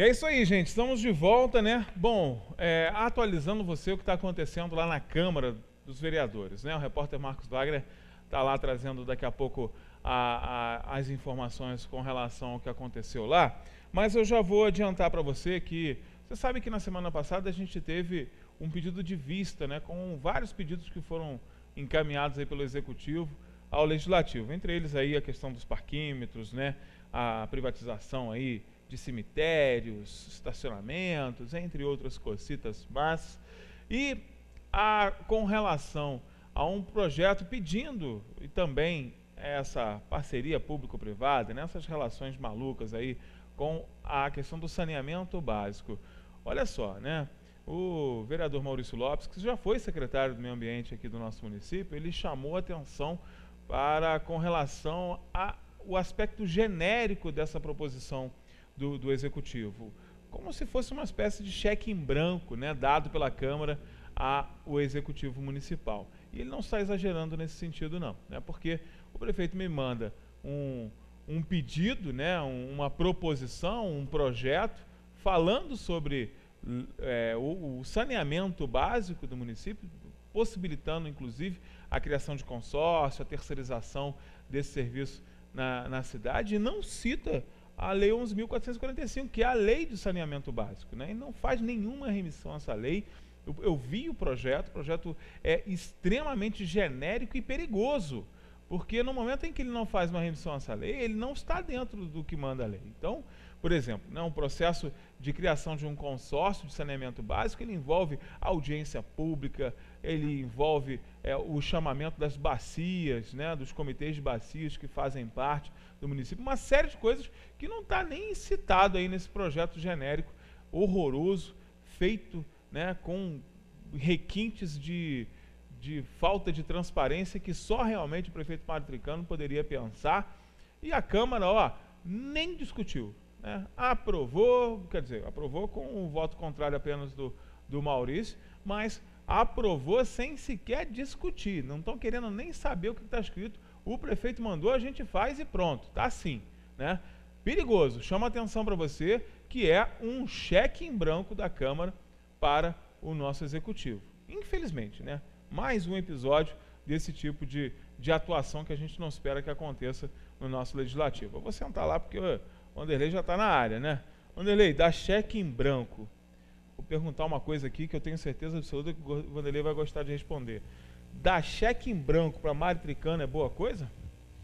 E é isso aí, gente. Estamos de volta, né? Bom, atualizando você o que está acontecendo lá na Câmara dos Vereadores, né? O repórter Marcos Wagner está lá trazendo daqui a pouco as informações com relação ao que aconteceu lá. Mas eu já vou adiantar para você que você sabe que na semana passada a gente teve um pedido de vista, né? Com vários pedidos que foram encaminhados aí pelo Executivo ao Legislativo. Entre eles aí a questão dos parquímetros, né? A privatização aí de cemitérios, estacionamentos, entre outras cositas más. E com relação a um projeto pedindo, e também essa parceria público-privada, nessas relações malucas aí com a questão do saneamento básico. Olha só, né? O vereador Maurício Lopes, que já foi secretário do Meio Ambiente aqui do nosso município, ele chamou atenção com relação ao aspecto genérico dessa proposição do Executivo, como se fosse uma espécie de cheque em branco, né, dado pela Câmara ao Executivo Municipal. E ele não está exagerando nesse sentido, não, né, porque o prefeito me manda um pedido, né, uma proposição, um projeto, falando sobre o saneamento básico do município, possibilitando, inclusive, a criação de consórcio, a terceirização desse serviço na cidade, e não cita a Lei 11.445, que é a lei de saneamento básico, né? E não faz nenhuma remissão a essa lei. Eu vi o projeto é extremamente genérico e perigoso, porque no momento em que ele não faz uma remissão a essa lei, ele não está dentro do que manda a lei. Então, por exemplo, né, um processo de criação de um consórcio de saneamento básico, ele envolve audiência pública, ele envolve o chamamento das bacias, né, dos comitês de bacias que fazem parte do município, uma série de coisas que não está nem citado aí nesse projeto genérico, horroroso, feito, né, com requintes de falta de transparência que só realmente o prefeito Mário Tricano poderia pensar. E a Câmara, nem discutiu, né? Aprovou com o voto contrário apenas do Maurício, mas aprovou sem sequer discutir. Não estão querendo nem saber o que está escrito. O prefeito mandou, a gente faz e pronto, tá assim, né? Perigoso. Chama atenção para você que é um cheque em branco da Câmara para o nosso Executivo. Infelizmente, né? Mais um episódio desse tipo de atuação que a gente não espera que aconteça no nosso Legislativo. Eu vou sentar lá porque o Wanderlei já está na área, né? Wanderlei, dá cheque em branco. Vou perguntar uma coisa aqui que eu tenho certeza absoluta que o Wanderlei vai gostar de responder. Dar cheque em branco para Mário Tricano é boa coisa?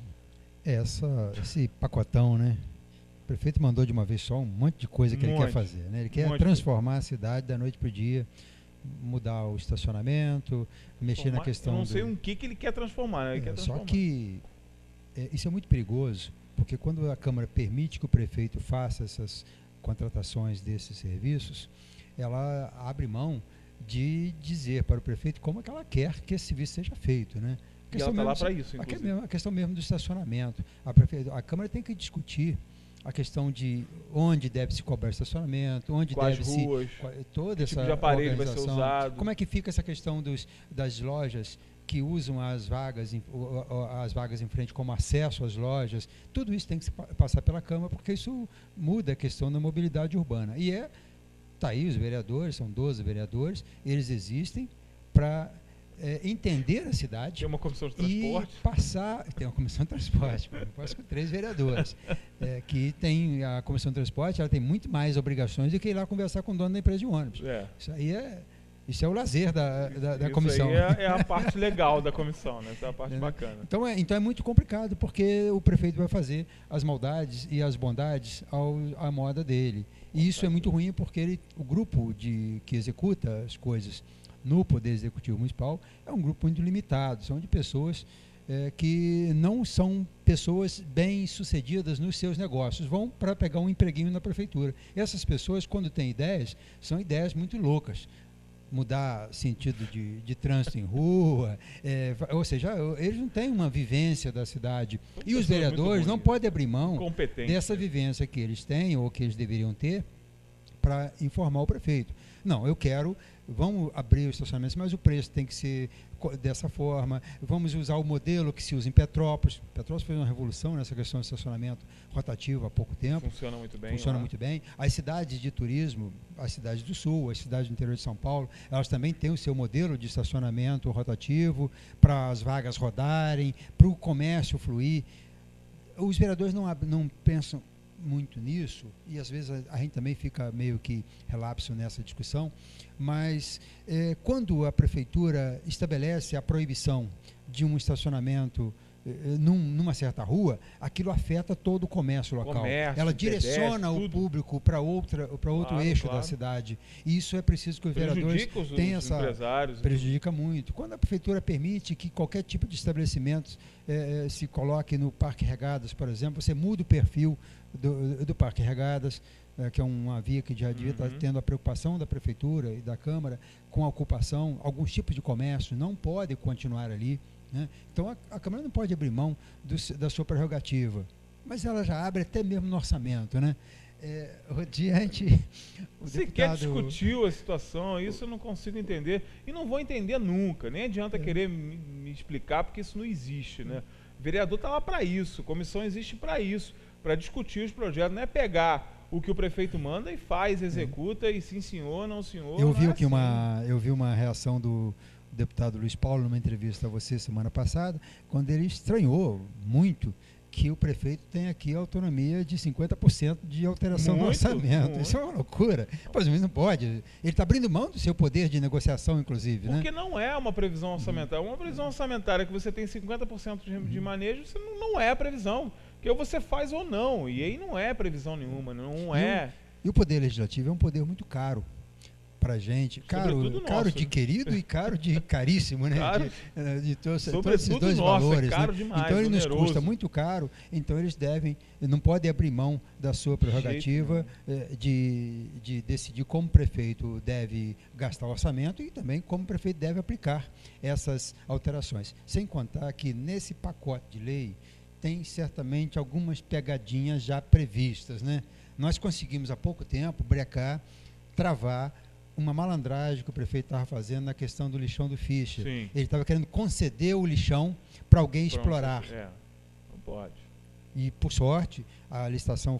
Esse pacotão, né? O prefeito mandou de uma vez só um monte de coisa que ele quer fazer, né? Ele quer transformar a cidade da noite para o dia, mudar o estacionamento, mexer na questão. Eu não sei o que ele quer transformar, né? Ele quer transformar. Só que isso é muito perigoso, porque quando a Câmara permite que o prefeito faça essas contratações desses serviços, ela abre mão de dizer para o prefeito como é que ela quer que esse serviço seja feito, né? E ela está lá para isso, inclusive. A questão mesmo do estacionamento. A Câmara tem que discutir a questão de onde deve se cobrar estacionamento, onde quais deve ruas, toda essa tipo de aparelho vai ser usado. Como é que fica essa questão das lojas que usam as vagas em frente como acesso às lojas? Tudo isso tem que passar pela Câmara, porque isso muda a questão da mobilidade urbana. E tá aí os vereadores, são 12 vereadores, eles existem para entender a cidade. Tem uma comissão de transporte. Tem uma comissão de transporte, com 3 vereadores. Que tem a comissão de transporte, ela tem muito mais obrigações do que ir lá conversar com o dono da empresa de ônibus. Isso é o lazer da comissão. Isso aí é a parte legal da comissão, né? Essa é a parte bacana. Então é muito complicado, porque o prefeito vai fazer as maldades e as bondades à moda dele. E isso é muito ruim, porque o grupo que executa as coisas no Poder Executivo Municipal é um grupo muito limitado, são de pessoas que não são pessoas bem-sucedidas nos seus negócios, vão para pegar um empreguinho na prefeitura. Essas pessoas, quando têm ideias, são ideias muito loucas. Mudar sentido de trânsito em rua, ou seja, eles não têm uma vivência da cidade. E os vereadores não podem abrir mão dessa vivência que eles têm ou que eles deveriam ter para informar o prefeito. Não, eu quero vamos abrir os estacionamentos, mas o preço tem que ser dessa forma, vamos usar o modelo que se usa em Petrópolis. Petrópolis fez uma revolução nessa questão de estacionamento rotativo há pouco tempo. Funciona muito bem. Funciona muito bem. As cidades de turismo, as cidades do Sul, as cidades do interior de São Paulo, elas também têm o seu modelo de estacionamento rotativo para as vagas rodarem, para o comércio fluir. Os vereadores não pensam muito nisso, e às vezes a gente também fica meio que relapso nessa discussão, mas quando a prefeitura estabelece a proibição de um estacionamento numa certa rua, aquilo afeta todo o comércio local. Ela direciona o público para outro eixo da cidade. E isso é preciso que os vereadores tenham essa... Prejudica muito. Quando a prefeitura permite que qualquer tipo de estabelecimento se coloque no Parque Regadas, por exemplo, você muda o perfil do Parque Regadas, que é uma via que já devia estar tendo a preocupação da prefeitura e da Câmara com a ocupação. Alguns tipos de comércio não podem continuar ali, né? Então a Câmara não pode abrir mão da sua prerrogativa, mas ela já abre até mesmo no orçamento, né? Sequer discutiu a situação, isso eu não consigo entender e não vou entender nunca, nem adianta querer me explicar, porque isso não existe, né? O vereador está lá para isso, a comissão existe para isso, para discutir os projetos, não é pegar o que o prefeito manda e faz, executa e sim senhor, não senhor. Eu vi uma reação do deputado Luiz Paulo numa entrevista a você semana passada, quando ele estranhou muito que o prefeito tem aqui a autonomia de 50% de alteração do orçamento. Muito. Isso é uma loucura. Pois não pode. Ele está abrindo mão do seu poder de negociação, inclusive. Porque não é uma previsão orçamentária. Uma previsão orçamentária que você tem 50% de manejo, isso não é a previsão. Que ou você faz ou não. E aí não é previsão nenhuma. Não é. E o poder legislativo é um poder muito caro para a gente, caro de querido e caro de caríssimo, né? Claro. De todos esses dois valores. É caro, né? demais, então ele oneroso. nos custa muito caro, então eles não podem abrir mão da sua prerrogativa de decidir como o prefeito deve gastar o orçamento e também como o prefeito deve aplicar essas alterações. Sem contar que nesse pacote de lei tem certamente algumas pegadinhas já previstas, né? Nós conseguimos há pouco tempo travar uma malandragem que o prefeito estava fazendo na questão do lixão do Fischer. Sim. Ele estava querendo conceder o lixão para alguém explorar. Não pode. E, por sorte, a licitação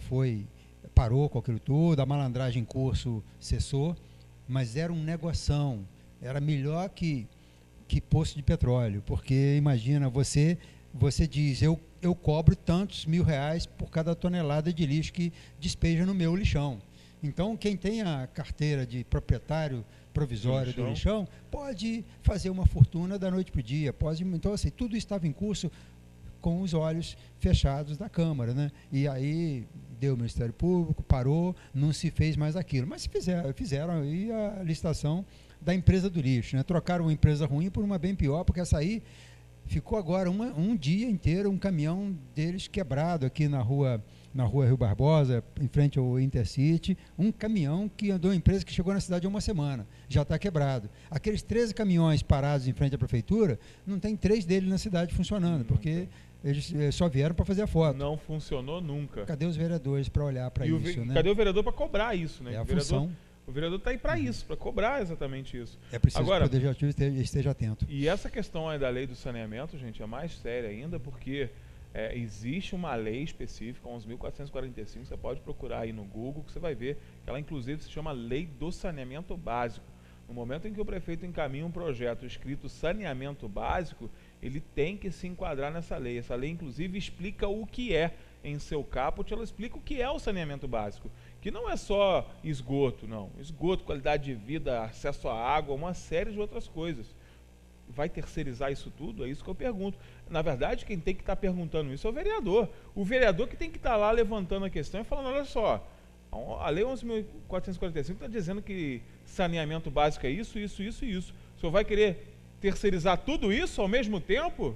parou com aquilo tudo, a malandragem em curso cessou, mas era um negoção, era melhor que poço de petróleo, porque imagina, você diz, eu cobro tantos R$1.000 por cada tonelada de lixo que despeja no meu lixão. Então, quem tem a carteira de proprietário provisório do lixão pode fazer uma fortuna da noite para o dia. Então, assim, tudo estava em curso com os olhos fechados da Câmara, né? E aí deu o Ministério Público, parou, não se fez mais aquilo. Mas fizeram aí a licitação da empresa do lixo, né? Trocaram uma empresa ruim por uma bem pior, porque essa aí ficou agora um dia inteiro um caminhão deles quebrado aqui na rua Rio Barbosa, em frente ao Intercity, um caminhão que andou em empresa que chegou na cidade há uma semana, já está quebrado. Aqueles 13 caminhões parados em frente à prefeitura, não tem 3 deles na cidade funcionando, porque eles só vieram para fazer a foto. Não funcionou nunca. Cadê os vereadores para olhar para isso? Né? Cadê o vereador para cobrar isso? Né? É a função. O vereador está aí para isso, para cobrar exatamente isso. É preciso que o Poder Legislativo esteja atento. E essa questão aí da lei do saneamento, gente, é mais séria ainda, porque existe uma lei específica, 11.445, você pode procurar aí no Google, que você vai ver que ela inclusive se chama Lei do Saneamento Básico. No momento em que o prefeito encaminha um projeto escrito saneamento básico, ele tem que se enquadrar nessa lei. Essa lei inclusive explica o que é, em seu caput, ela explica o que é o saneamento básico, que não é só esgoto, não. Esgoto, qualidade de vida, acesso à água, uma série de outras coisas. Vai terceirizar isso tudo? É isso que eu pergunto. Na verdade, quem tem que estar perguntando isso é o vereador. O vereador que tem que estar lá levantando a questão e falando, olha só, a lei 11.445 está dizendo que saneamento básico é isso, isso, isso e isso. O senhor vai querer terceirizar tudo isso ao mesmo tempo?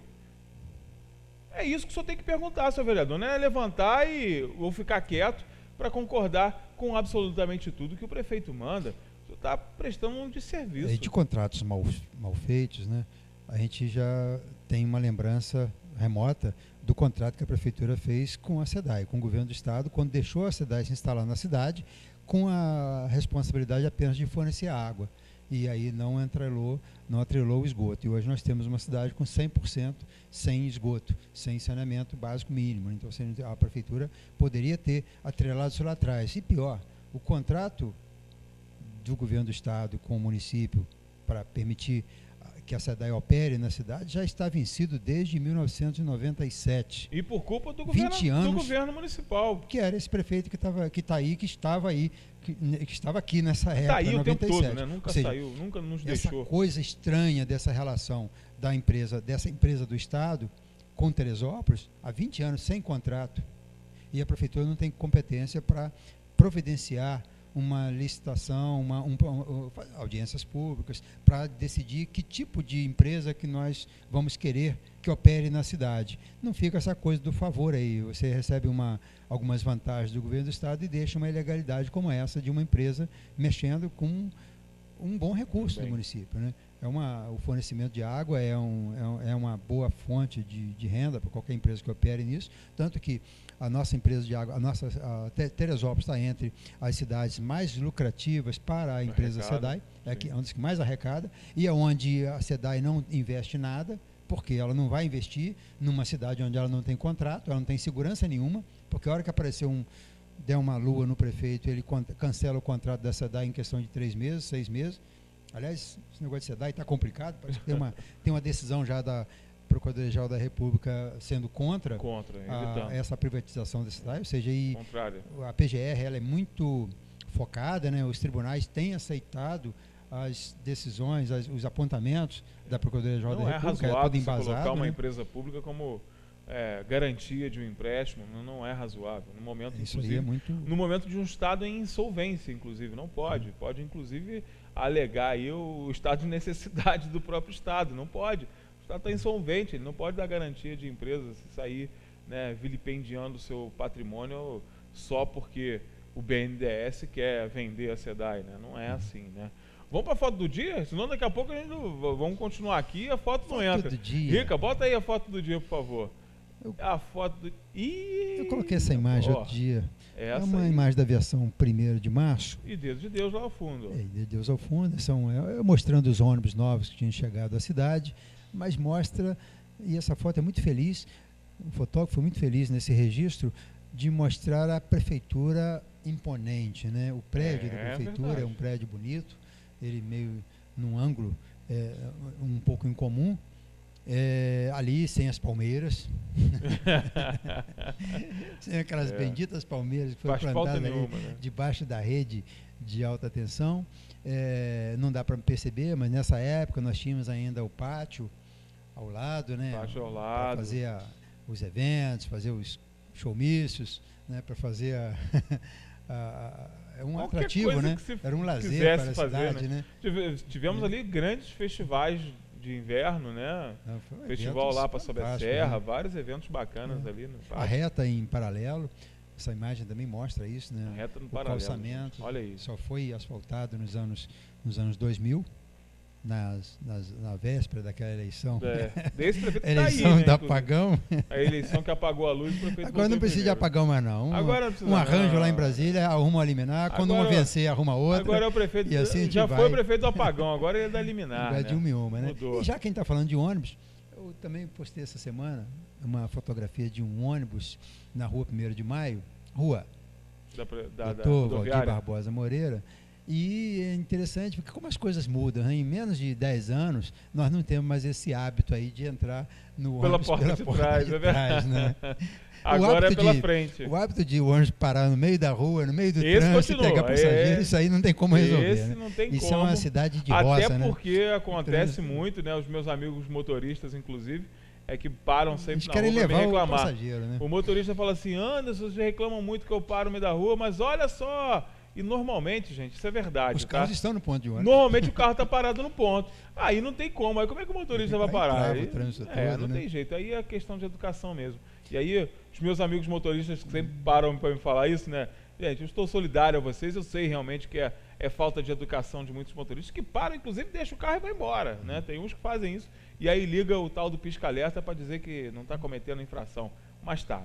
É isso que o senhor tem que perguntar, seu vereador. Não é levantar ou ficar quieto para concordar com absolutamente tudo que o prefeito manda. Está prestando um desserviço. De contratos mal feitos, né? A gente já tem uma lembrança remota do contrato que a prefeitura fez com a SEDAI, com o governo do estado, quando deixou a SEDAI se instalar na cidade, com a responsabilidade apenas de fornecer água. e aí não atrelou o esgoto. E hoje nós temos uma cidade com 100% sem esgoto, sem saneamento básico mínimo. Então a prefeitura poderia ter atrelado isso lá atrás. E pior, o contrato do governo do estado com o município para permitir que a SEDAI opere na cidade já está vencido desde 1997. E por culpa do 20 anos, do governo municipal. Que era esse prefeito que estava aqui nessa época, Está aí 97. o tempo todo, né? Nunca Ou seja, saiu, nunca nos essa deixou. coisa estranha dessa relação dessa empresa do Estado com Teresópolis, há 20 anos sem contrato, e a prefeitura não tem competência para providenciar uma licitação, audiências públicas, para decidir que tipo de empresa que nós vamos querer que opere na cidade. Não fica essa coisa do favor aí, você recebe algumas vantagens do governo do estado e deixa uma ilegalidade como essa de uma empresa mexendo com um bom recurso do município, né? O fornecimento de água é uma boa fonte de renda para qualquer empresa que opere nisso, tanto que a nossa empresa de água, a Teresópolis está entre as cidades mais lucrativas para a empresa SEDAI, é onde mais arrecada, e é onde a SEDAI não investe nada, porque ela não vai investir numa cidade onde ela não tem contrato, ela não tem segurança nenhuma, porque a hora que apareceu der uma lua no prefeito, ele cancela o contrato da SEDAI em questão de 3 meses, 6 meses. Aliás, esse negócio de SEDAI está complicado, parece que tem uma decisão já da Procuradoria-Geral da República sendo contra essa privatização da SEDAI, ou seja, a PGR ela é muito focada, né? Os tribunais têm aceitado as decisões, os apontamentos da Procuradoria-Geral da República. Não é razoável você colocar uma empresa pública como garantia de um empréstimo, não é razoável. No momento, no momento de um estado em insolvência, inclusive, não pode. Pode, inclusive, alegar aí o estado de necessidade do próprio estado. Não pode. O estado está insolvente, ele não pode dar garantia de empresa, se sair, né, vilipendiando o seu patrimônio só porque o BNDES quer vender a SEDAI, né? Não é assim, né? Vamos para a foto do dia? Senão daqui a pouco vamos continuar aqui e a foto não entra. Do dia. Rica, bota aí a foto do dia, por favor. A foto do... Eu coloquei essa imagem outro dia. É uma imagem da aviação 1º de março. E Dedo de Deus lá ao fundo. De Deus ao fundo. Mostrando os ônibus novos que tinham chegado à cidade, mas mostra, e essa foto é muito feliz, o fotógrafo foi muito feliz nesse registro, de mostrar a prefeitura imponente, né? O prédio da prefeitura é um prédio bonito, ele meio num ângulo um pouco incomum, ali sem as palmeiras, sem aquelas benditas palmeiras que foram plantadas ali, né? Debaixo da rede de alta tensão. Não dá para perceber, mas nessa época nós tínhamos ainda o pátio ao lado, né? Pátio ao lado. Para fazer os eventos, fazer os showmícios, né? Para fazer um atrativo, né? Era um lazer para a cidade, né? Tivemos ali grandes festivais de inverno, né? Festival lá para Sobe a Serra, né? Vários eventos bacanas ali no pátio. A reta em paralelo, essa imagem também mostra isso, né? A reta no paralelo. O calçamento, olha isso. Só foi asfaltado nos anos 2000, na véspera daquela eleição. Desse prefeito eleição tá aí, né, do apagão. A eleição que apagou a luz, o prefeito agora não precisa de apagão mais não. Agora não precisa arranjo lá em Brasília, arruma uma liminar, quando uma vencer, arruma outra. Agora é o prefeito, e assim já foi o prefeito do apagão, agora ele é da liminar, né? De uma em uma, né? Mudou. E já quem está falando de ônibus, eu também postei essa semana uma fotografia de um ônibus na rua 1º de Maio, rua Doutor Valdir Barbosa Moreira. E é interessante, porque como as coisas mudam, né? Em menos de 10 anos, nós não temos mais esse hábito aí de entrar no ônibus pela porta de trás, né? Agora é pela frente. O hábito de o ônibus parar no meio da rua, no meio do trânsito, pegar passageiro, isso aí não tem como resolver. Esse não tem isso como. É uma cidade de roça, até né? porque acontece muito, né? Os meus amigos motoristas, inclusive, que param sempre na rua para me reclamar. Né? O motorista fala assim: Anderson, vocês reclamam muito que eu paro no meio da rua, mas olha só... E normalmente, gente, isso é verdade. Os carros estão no ponto de ônibus. Normalmente o carro está parado no ponto. Aí não tem como. Aí como é que o motorista vai parar? Aí, não tem jeito. Aí é questão de educação mesmo. E aí, os meus amigos motoristas que sempre param para me falar isso, né? Gente, eu estou solidário a vocês. Eu sei realmente que é falta de educação de muitos motoristas que param, inclusive, deixam o carro e vai embora, né? Tem uns que fazem isso. E aí liga o tal do pisca-alerta para dizer que não está cometendo infração. Mas tá, né?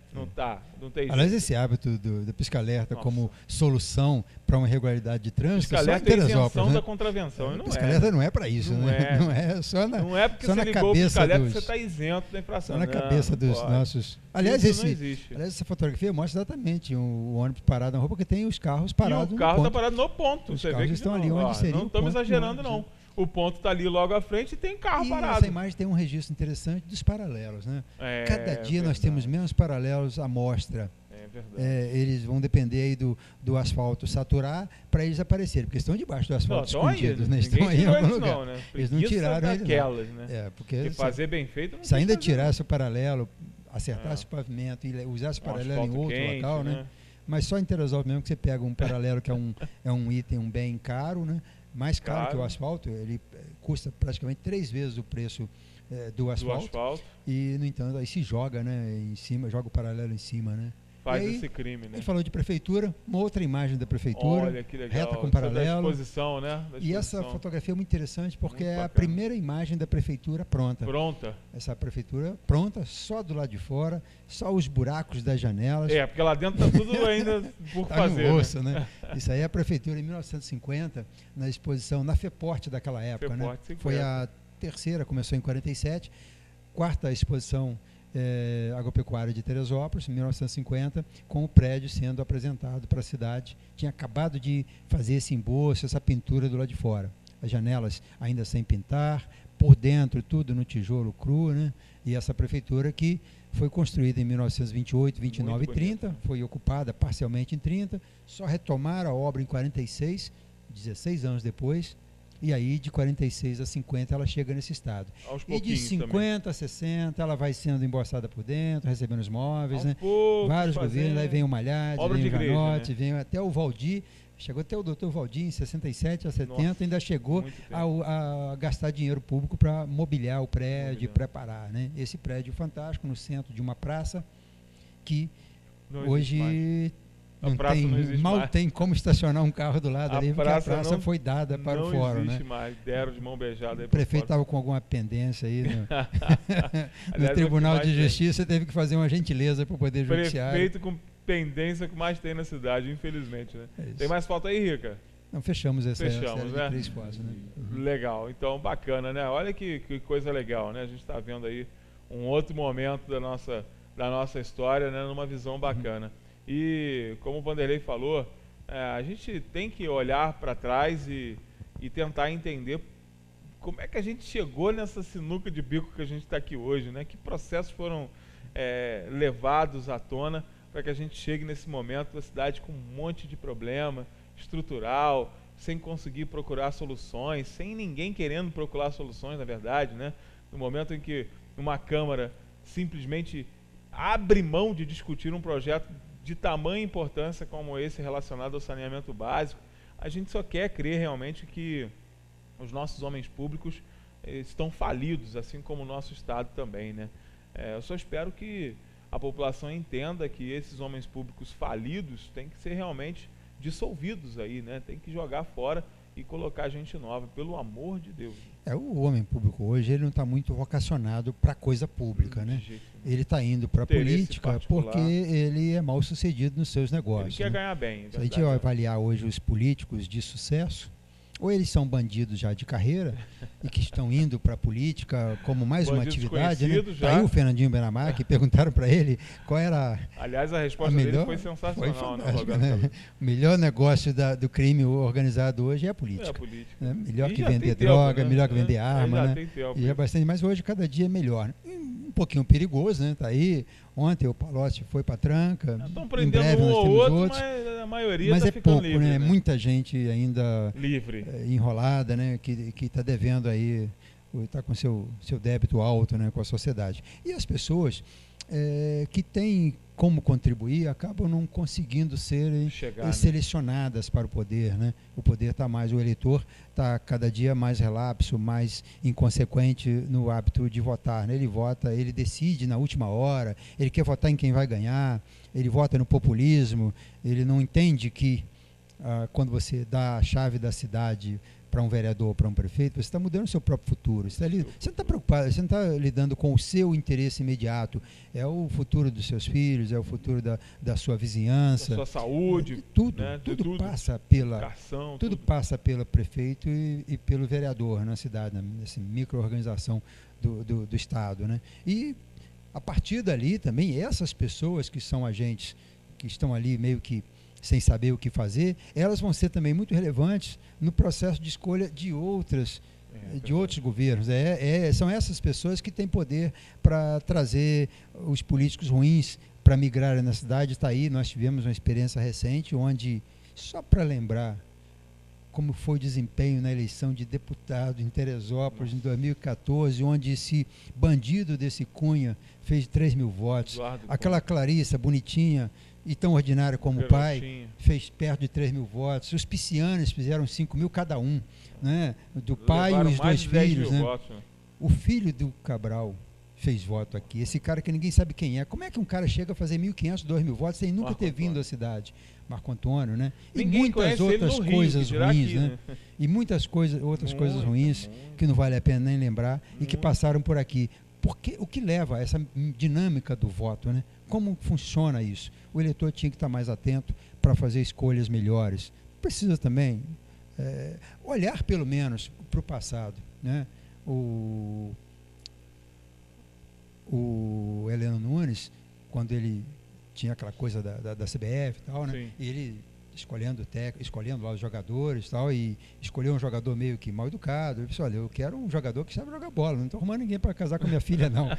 Não tem Aliás, jeito. esse hábito da pisca-alerta Nossa. como solução para uma irregularidade de trânsito é só em Pisca-alerta é a Teresópolis, isenção né? da contravenção. E não Pisca-alerta é. não é para isso, Não né? é. Não é só na, Não é porque só você na ligou o cabeça pisca-alerta dos... que você está isento da infração. Só na cabeça Não dos pode. nossos... Aliás, Isso não existe. essa fotografia mostra exatamente o ônibus parado na rua, porque tem os carros parados E o no carro está ponto. parado no ponto. Os Você vê carros que estão não, ali onde seria não o estamos ponto do exagerando, ônibus, não. O ponto está ali logo à frente e tem carro E parado. essa imagem tem um registro interessante dos paralelos, né? Cada dia nós temos menos paralelos à mostra. É verdade. Eles vão depender aí do asfalto saturar para eles aparecerem, porque estão debaixo do asfalto escondidos, né? Estão aí em algum lugar. Não, né? Eles não tiraram ainda. Daquelas, né? Porque fazer bem feito não se ainda fazer, tirasse o paralelo, acertasse o pavimento e usasse o paralelo em outro quente, local, né? Mas só em Teresópolis mesmo que você pega um paralelo que é um item, um bem caro, né? Mais caro que o asfalto, ele custa praticamente 3 vezes o preço do asfalto. E, no entanto, aí se joga, né, em cima, joga o paralelo em cima, né? Faz aí, esse crime, né? A gente falou de prefeitura, uma outra imagem da prefeitura, olha, que legal. reta com paralelo. Da exposição, né? E essa fotografia é muito interessante porque muito é bacana. a primeira imagem da prefeitura pronta. Pronta. Essa prefeitura pronta, só do lado de fora, só os buracos das janelas. Porque lá dentro tá tudo ainda por fazer. No osso, né? Isso aí é a prefeitura em 1950, na exposição na FEPORT daquela época, FEPORT, né? 50. Foi a terceira, começou em 47, quarta exposição agropecuária de Teresópolis, em 1950, com o prédio sendo apresentado para a cidade. Tinha acabado de fazer esse emboço, essa pintura do lado de fora. As janelas ainda sem pintar, por dentro tudo no tijolo cru, né? E essa prefeitura que foi construída em 1928, 29 e 30, foi ocupada parcialmente em 30, só retomaram a obra em 46, 16 anos depois. E aí, de 46 a 50, ela chega nesse estado. E de 50 também. A 60, ela vai sendo emboçada por dentro, recebendo os móveis, né? Vários governos, aí vem o Malhade, vem o Ganotti, vem até o Valdir. Chegou até o doutor Valdir, em 67 a 70, nossa, ainda chegou a gastar dinheiro público para mobiliar o prédio e preparar, né? Esse prédio fantástico no centro de uma praça que não hoje... Mal tem como estacionar um carro do lado ali, porque a praça foi dada para o fórum, né? Não existe mais, deram de mão beijada. O prefeito estava com alguma pendência aí no Tribunal de Justiça, teve que fazer uma gentileza para o Poder Judiciário. Prefeito com pendência que mais tem na cidade, infelizmente, né? Tem mais falta aí, Rica? Não, fechamos essa série de 3 fotos, né? Legal, então bacana, né? Olha que coisa legal, né? A gente está vendo aí um outro momento da nossa história, né? Numa visão bacana. E, como o Vanderlei falou, a gente tem que olhar para trás e tentar entender como é que a gente chegou nessa sinuca de bico que a gente está aqui hoje, né? Que processos foram levados à tona para que a gente chegue nesse momento da cidade com um monte de problema estrutural, sem conseguir procurar soluções, sem ninguém querendo procurar soluções, na verdade, né? No momento em que uma Câmara simplesmente abre mão de discutir um projeto de tamanha importância como esse relacionado ao saneamento básico, a gente só quer crer realmente que os nossos homens públicos estão falidos, assim como o nosso Estado também, né? Eu só espero que a população entenda que esses homens públicos falidos têm que ser realmente dissolvidos aí, né? Tem que jogar fora e colocar gente nova, pelo amor de Deus. O homem público hoje, ele não está muito vocacionado para coisa pública, né? Ele está indo para a política porque ele é mal sucedido nos seus negócios. Ele quer ganhar bem. Se a gente avaliar hoje os políticos de sucesso, ou eles são bandidos já de carreira e que estão indo para a política como mais uma atividade, né? Tá aí o Fernandinho Benamar, que perguntaram para ele qual era... Aliás, a resposta dele foi sensacional. Né? O melhor negócio do crime organizado hoje é a política. Né? Melhor que vender droga, melhor que vender arma, né? E é bastante, mas hoje cada dia é melhor. Um pouquinho perigoso, né? Tá aí. Ontem o Palocci foi para tranca. Estão prendendo um ou outro, mas a maioria está ficando pouco, livre. Né? Muita gente ainda livre, enrolada, né? Que está devendo aí, está com seu débito alto, né? Com a sociedade. E as pessoas que têm como contribuir acabam não conseguindo serem selecionadas para o poder, né? O poder está mais, o eleitor está cada dia mais relapso, mais inconsequente no hábito de votar, né? Ele vota, ele decide na última hora, ele quer votar em quem vai ganhar, ele vota no populismo, ele não entende que quando você dá a chave da cidade para um vereador, para um prefeito, você está mudando o seu próprio futuro. Você não está preocupado, você não está lidando com o seu interesse imediato. É o futuro dos seus filhos, é o futuro da sua vizinhança. Da sua saúde. Tudo, né? tudo passa pela... Educação, tudo passa pelo prefeito e pelo vereador na cidade, nessa micro-organização do Estado, né? E a partir dali também, essas pessoas que são agentes, que estão ali meio que sem saber o que fazer, elas vão ser também muito relevantes no processo de escolha de outros governos. São essas pessoas que têm poder para trazer os políticos ruins para migrarem na cidade. Está aí, nós tivemos uma experiência recente onde, só para lembrar como foi o desempenho na eleição de deputado em Teresópolis em 2014, onde esse bandido desse Cunha fez 3 mil votos. Aquela Clarissa, bonitinha e tão ordinária como o pai, fez perto de 3 mil votos. Os Piscianes fizeram 5 mil cada um, né? Do pai e os 2 filhos. Né? Votos, né? O filho do Cabral fez voto aqui. Esse cara que ninguém sabe quem é. Como é que um cara chega a fazer 1.500, 2.000 votos sem nunca ter vindo à cidade? Marco Antônio, né? E muitas outras coisas ruins, né? E muitas outras coisas ruins que não vale a pena nem lembrar e que passaram por aqui. Porque o que leva a essa dinâmica do voto, né? Como funciona isso? O eleitor tinha que estar mais atento para fazer escolhas melhores. Precisa também olhar pelo menos para o passado, né? O Heleno Nunes, quando ele tinha aquela coisa da CBF e tal, né? Sim. E ele escolhendo lá os jogadores e tal, e escolheu um jogador meio que mal educado. Ele disse, olha, eu quero um jogador que sabe jogar bola, não estou arrumando ninguém para casar com minha filha, não.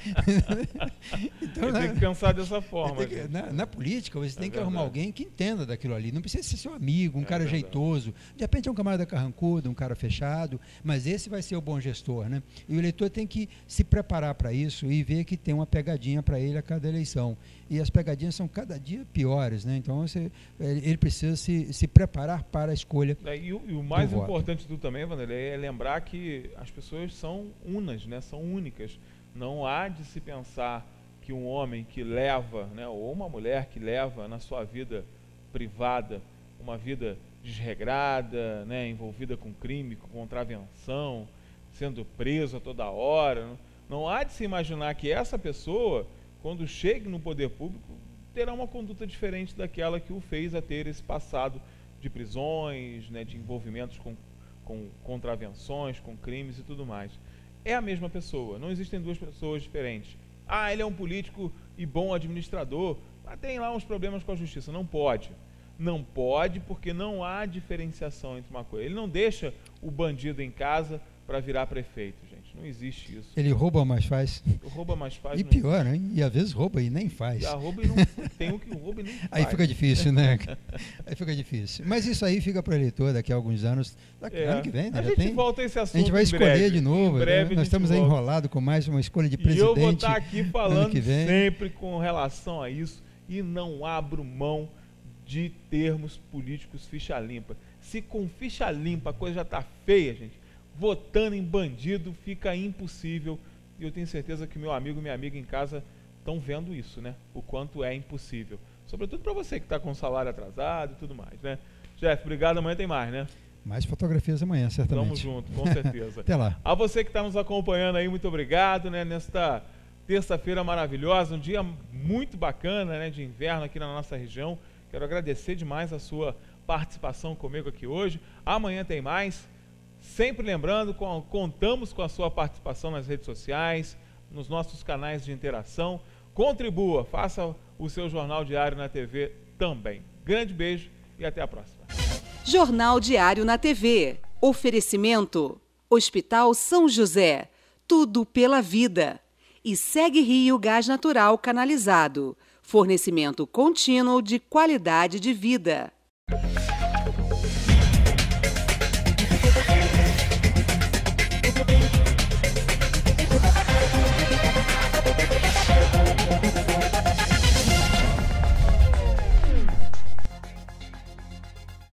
Então, tem que pensar dessa forma. Na política, você tem que arrumar alguém que entenda daquilo ali. Não precisa ser seu amigo, um cara jeitoso. De repente é um camarada carrancudo, um cara fechado, mas esse vai ser o bom gestor, né? E o eleitor tem que se preparar para isso e ver que tem uma pegadinha para ele a cada eleição. E as pegadinhas são cada dia piores, né? Então ele precisa se preparar para a escolha. E o mais importante de tudo também, Vanderlei, é lembrar que as pessoas são unas, né? São únicas. Não há de se pensar que um homem que leva, né, ou uma mulher que leva na sua vida privada uma vida desregrada, né, envolvida com crime, com contravenção, sendo preso a toda hora, não há de se imaginar que essa pessoa, quando chegue no poder público, terá uma conduta diferente daquela que o fez a ter esse passado de prisões, né, de envolvimentos com contravenções, com crimes e tudo mais. É a mesma pessoa, não existem duas pessoas diferentes. Ah, ele é um político e bom administrador, mas tem lá uns problemas com a justiça. Não pode. Não pode, porque não há diferenciação entre uma coisa. Ele não deixa o bandido em casa para virar prefeito, gente. Não existe isso. Ele rouba, mas faz. Rouba, mas faz. E pior, né? E às vezes rouba e nem faz. Rouba e não tem o que rouba e nem faz. Aí fica difícil, né? Aí fica difícil. Mas isso aí fica para o eleitor daqui a alguns anos. Ano que vem, né? A gente volta a esse assunto. A gente vai escolher de novo. Em breve, nós estamos aí enrolados com mais uma escolha de presidente. E eu vou estar aqui falando sempre com relação a isso e não abro mão de termos políticos ficha limpa. Se com ficha limpa a coisa já está feia, gente, votando em bandido fica impossível. E eu tenho certeza que meu amigo e minha amiga em casa estão vendo isso, né? O quanto é impossível. Sobretudo para você que está com salário atrasado e tudo mais, né? Jeff, obrigado. Amanhã tem mais, né? Mais fotografias amanhã, certamente. Vamos junto, com certeza. Até lá. A você que está nos acompanhando aí, muito obrigado, né? Nesta terça-feira maravilhosa, um dia muito bacana, né? De inverno aqui na nossa região. Quero agradecer demais a sua participação comigo aqui hoje. Amanhã tem mais. Sempre lembrando, contamos com a sua participação nas redes sociais, nos nossos canais de interação. Contribua, faça o seu Jornal Diário na TV também. Grande beijo e até a próxima. Jornal Diário na TV. Oferecimento: Hospital São José. Tudo pela vida. E Segue Rio Gás Natural Canalizado. Fornecimento contínuo de qualidade de vida.